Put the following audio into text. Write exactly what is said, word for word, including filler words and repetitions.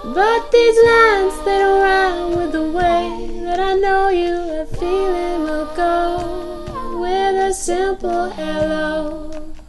But these lines, they don't rhyme with the way that I know you. A feeling will go with a simple hello.